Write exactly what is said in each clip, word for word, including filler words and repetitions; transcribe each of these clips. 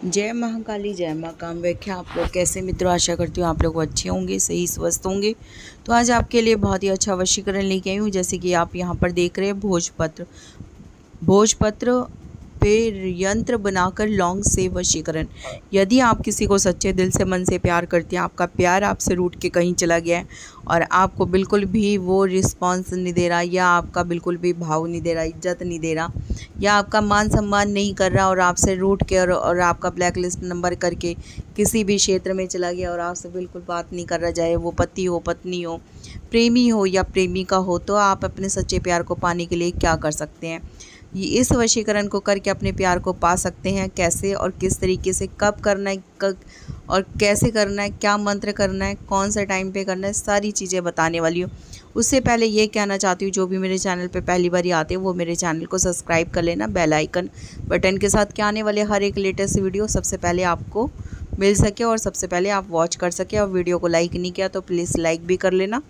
जय महाकाली, जय माँ कामव्याख्या। आप लोग कैसे मित्रों, आशा करती हूँ आप लोग अच्छे होंगे, सही स्वस्थ होंगे। तो आज आपके लिए बहुत ही अच्छा वशीकरण लेके आई हूँ। जैसे कि आप यहाँ पर देख रहे हैं भोजपत्र भोजपत्र पे यंत्र बनाकर लौंग से वशीकरण। यदि आप किसी को सच्चे दिल से मन से प्यार करते हैं, आपका प्यार आपसे रूठ के कहीं चला गया है और आपको बिल्कुल भी वो रिस्पांस नहीं दे रहा, या आपका बिल्कुल भी भाव नहीं दे रहा, इज्जत नहीं दे रहा, या आपका मान सम्मान नहीं कर रहा और आपसे रूठ के और, और आपका ब्लैक लिस्ट नंबर करके किसी भी क्षेत्र में चला गया और आपसे बिल्कुल बात नहीं कर रहा, चाहे वो पति हो, पत्नी हो, प्रेमी हो या प्रेमिका हो, तो आप अपने सच्चे प्यार को पाने के लिए क्या कर सकते हैं। ये इस वशीकरण को करके अपने प्यार को पा सकते हैं। कैसे और किस तरीके से, कब करना है, कब और कैसे करना है, क्या मंत्र करना है, कौन सा टाइम पे करना है, सारी चीज़ें बताने वाली हूँ। उससे पहले ये कहना चाहती हूँ, जो भी मेरे चैनल पे पहली बार आते हैं वो मेरे चैनल को सब्सक्राइब कर लेना, बेल आइकन बटन के साथ, क्या आने वाले हर एक लेटेस्ट वीडियो सबसे पहले आपको मिल सके और सबसे पहले आप वॉच कर सके। और वीडियो को लाइक नहीं किया तो प्लीज़ लाइक भी कर लेना।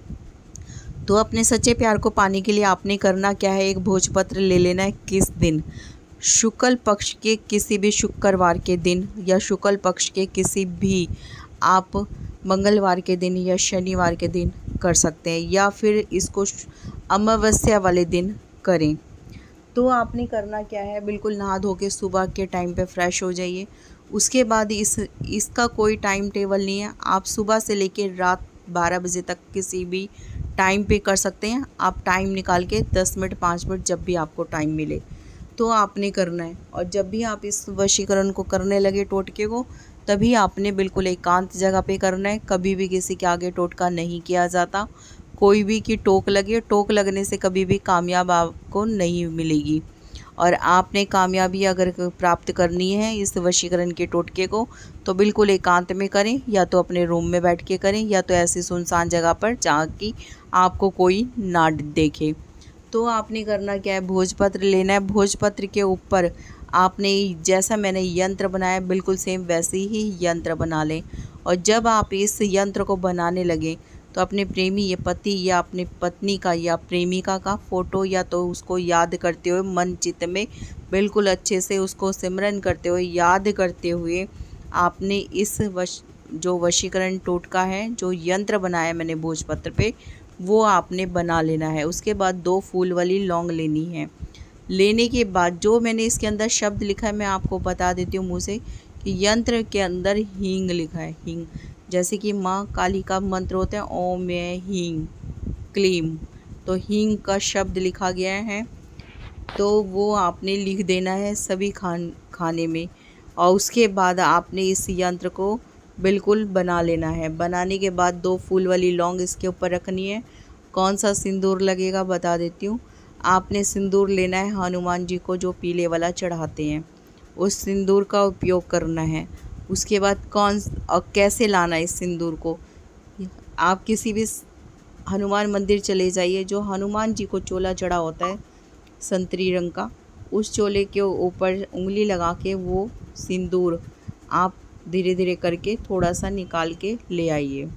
तो अपने सच्चे प्यार को पाने के लिए आपने करना क्या है, एक भोजपत्र ले लेना है। किस दिन? शुक्ल पक्ष के किसी भी शुक्रवार के दिन, या शुक्ल पक्ष के किसी भी आप मंगलवार के दिन या शनिवार के दिन कर सकते हैं, या फिर इसको अमावस्या वाले दिन करें। तो आपने करना क्या है, बिल्कुल नहा धो के सुबह के टाइम पे फ्रेश हो जाइए। उसके बाद इस इसका कोई टाइम टेबल नहीं है, आप सुबह से लेकर रात बारह बजे तक किसी भी टाइम पे कर सकते हैं। आप टाइम निकाल के दस मिनट पाँच मिनट जब भी आपको टाइम मिले तो आपने करना है। और जब भी आप इस वशीकरण को करने लगे टोटके को, तभी आपने बिल्कुल एकांत जगह पे करना है। कभी भी किसी के आगे टोटका नहीं किया जाता। कोई भी की टोक लगे, टोक लगने से कभी भी कामयाब आपको नहीं मिलेगी। और आपने कामयाबी अगर प्राप्त करनी है इस वशीकरण के टोटके को, तो बिल्कुल एकांत में करें, या तो अपने रूम में बैठ के करें, या तो ऐसी सुनसान जगह पर जहाँ की आपको कोई ना देखे। तो आपने करना क्या है, भोजपत्र लेना है। भोजपत्र के ऊपर आपने जैसा मैंने यंत्र बनाया बिल्कुल सेम वैसे ही यंत्र बना लें। और जब आप इस यंत्र को बनाने लगें तो अपने प्रेमी या पति या अपने पत्नी का या प्रेमिका का फ़ोटो, या तो उसको याद करते हुए मन चित्त में बिल्कुल अच्छे से उसको सिमरन करते हुए, याद करते हुए आपने इस वश जो वशीकरण टोटका है, जो यंत्र बनाया मैंने भोजपत्र पे, वो आपने बना लेना है। उसके बाद दो फूल वाली लौंग लेनी है। लेने के बाद जो मैंने इसके अंदर शब्द लिखा है मैं आपको बता देती हूँ मुँह से, कि यंत्र के अंदर हींग लिखा है। हींग जैसे कि माँ काली का मंत्र होता है ओम में हींग क्लीम, तो हींग का शब्द लिखा गया है, तो वो आपने लिख देना है सभी खान खाने में। और उसके बाद आपने इस यंत्र को बिल्कुल बना लेना है। बनाने के बाद दो फूल वाली लौंग इसके ऊपर रखनी है। कौन सा सिंदूर लगेगा बता देती हूँ। आपने सिंदूर लेना है हनुमान जी को जो पीले वाला चढ़ाते हैं, उस सिंदूर का उपयोग करना है। उसके बाद कौन और कैसे लाना है इस सिंदूर को, आप किसी भी हनुमान मंदिर चले जाइए, जो हनुमान जी को चोला चढ़ा होता है संतरी रंग का, उस चोले के ऊपर उंगली लगा के वो सिंदूर आप धीरे धीरे करके थोड़ा सा निकाल के ले आइए।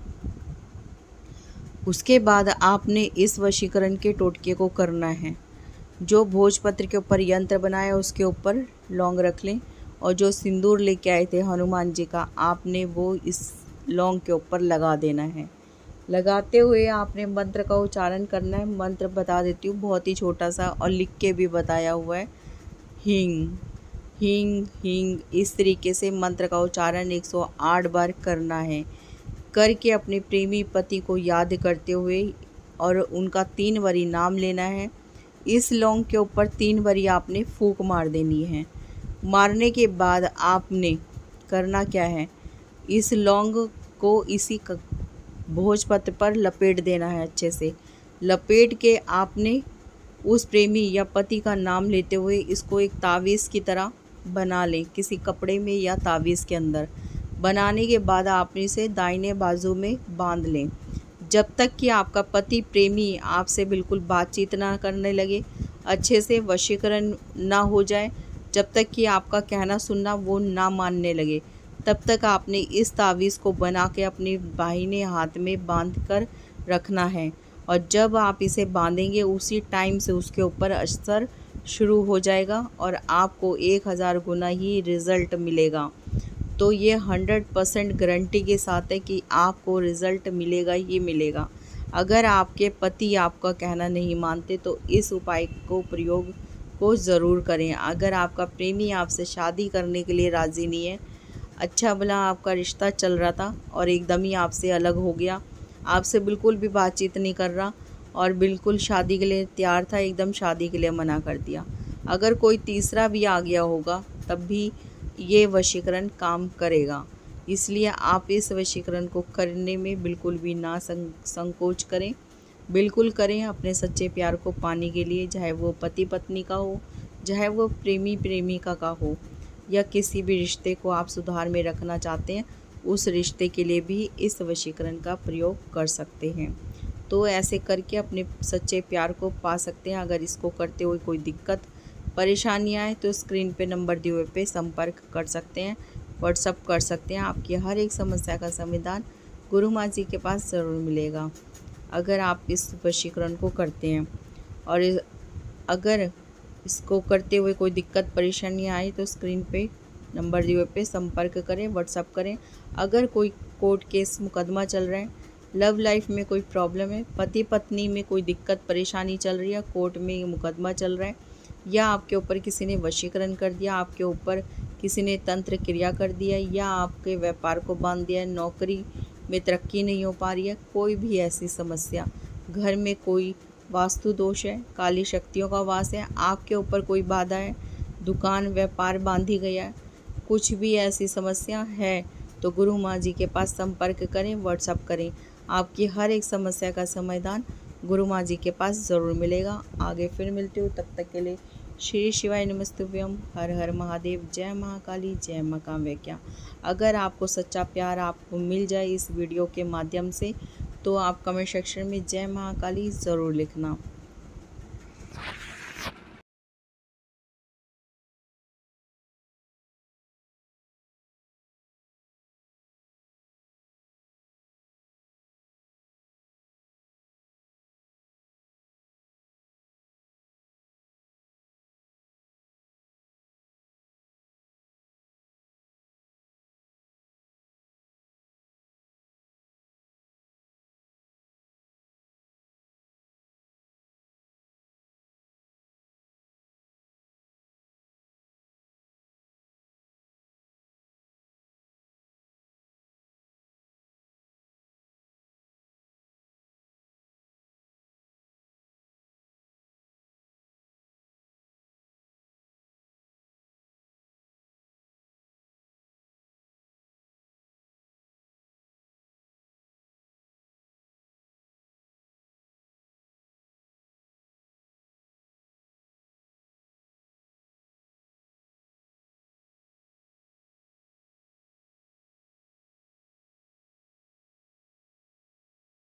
उसके बाद आपने इस वशीकरण के टोटके को करना है। जो भोजपत्र के ऊपर यंत्र बनाया उसके ऊपर लौंग रख लें, और जो सिंदूर लेके आए थे हनुमान जी का, आपने वो इस लौंग के ऊपर लगा देना है। लगाते हुए आपने मंत्र का उच्चारण करना है। मंत्र बता देती हूँ, बहुत ही छोटा सा और लिख के भी बताया हुआ है। हींग हींग हींग, इस तरीके से मंत्र का उच्चारण एक सौ आठ बार करना है। करके अपने प्रेमी पति को याद करते हुए और उनका तीन बारी नाम लेना है। इस लौंग के ऊपर तीन बारी आपने फूंक मार देनी है। मारने के बाद आपने करना क्या है, इस लौंग को इसी भोजपत्र पर लपेट देना है। अच्छे से लपेट के आपने उस प्रेमी या पति का नाम लेते हुए इसको एक तावीज़ की तरह बना लें, किसी कपड़े में या तावीज़ के अंदर। बनाने के बाद आपने इसे दाहिने बाजू में बांध लें, जब तक कि आपका पति प्रेमी आपसे बिल्कुल बातचीत ना करने लगे, अच्छे से वशीकरण ना हो जाए, जब तक कि आपका कहना सुनना वो ना मानने लगे, तब तक आपने इस तावीज़ को बना के अपने दाहिने हाथ में बांध कर रखना है। और जब आप इसे बांधेंगे उसी टाइम से उसके ऊपर अक्षर शुरू हो जाएगा और आपको एक हज़ार गुना ही रिज़ल्ट मिलेगा। तो ये हंड्रेड परसेंट गारंटी के साथ है कि आपको रिज़ल्ट मिलेगा ही मिलेगा। अगर आपके पति आपका कहना नहीं मानते तो इस उपाय को प्रयोग को ज़रूर करें। अगर आपका प्रेमी आपसे शादी करने के लिए राज़ी नहीं है, अच्छा भला आपका रिश्ता चल रहा था और एकदम ही आपसे अलग हो गया, आपसे बिल्कुल भी बातचीत नहीं कर रहा और बिल्कुल शादी के लिए तैयार था, एकदम शादी के लिए मना कर दिया, अगर कोई तीसरा भी आ गया होगा तब भी ये वशीकरण काम करेगा। इसलिए आप इस वशीकरण को करने में बिल्कुल भी ना संकोच करें, बिल्कुल करें। अपने सच्चे प्यार को पाने के लिए, चाहे वो पति पत्नी का हो, चाहे वो प्रेमी प्रेमिका का हो, या किसी भी रिश्ते को आप सुधार में रखना चाहते हैं, उस रिश्ते के लिए भी इस वशीकरण का प्रयोग कर सकते हैं। तो ऐसे करके अपने सच्चे प्यार को पा सकते हैं। अगर इसको करते हुए कोई दिक्कत परेशानी आए तो स्क्रीन पे नंबर दिए हुए पे संपर्क कर सकते हैं, व्हाट्सअप कर सकते हैं। आपकी हर एक समस्या का समाधान गुरु माँ जी के पास ज़रूर मिलेगा अगर आप इस वशीकरण को करते हैं। और अगर इसको करते हुए कोई दिक्कत परेशानी आए तो स्क्रीन पे नंबर दिए हुए पे संपर्क करें, व्हाट्सअप करें। अगर कोई कोर्ट केस मुकदमा चल रहा है, लव लाइफ में कोई प्रॉब्लम है, पति पत्नी में कोई दिक्कत परेशानी चल रही है, कोर्ट में मुकदमा चल रहा है, या आपके ऊपर किसी ने वशीकरण कर दिया, आपके ऊपर किसी ने तंत्र क्रिया कर दिया, या आपके व्यापार को बांध दिया है, नौकरी में तरक्की नहीं हो पा रही है, कोई भी ऐसी समस्या, घर में कोई वास्तु दोष है, काली शक्तियों का वास है, आपके ऊपर कोई बाधा है, दुकान व्यापार बांधी गया है, कुछ भी ऐसी समस्या है तो गुरु माँ जी के पास संपर्क करें, व्हाट्सअप करें। आपकी हर एक समस्या का समाधान गुरु माँ जी के पास ज़रूर मिलेगा। आगे फिर मिलते हो, तब तक के लिए श्री शिवाय नमस्तुभ्यम। हर हर महादेव। जय महाकाली, जय माँ कामाख्या। अगर आपको सच्चा प्यार आपको मिल जाए इस वीडियो के माध्यम से तो आप कमेंट सेक्शन में जय महाकाली ज़रूर लिखना।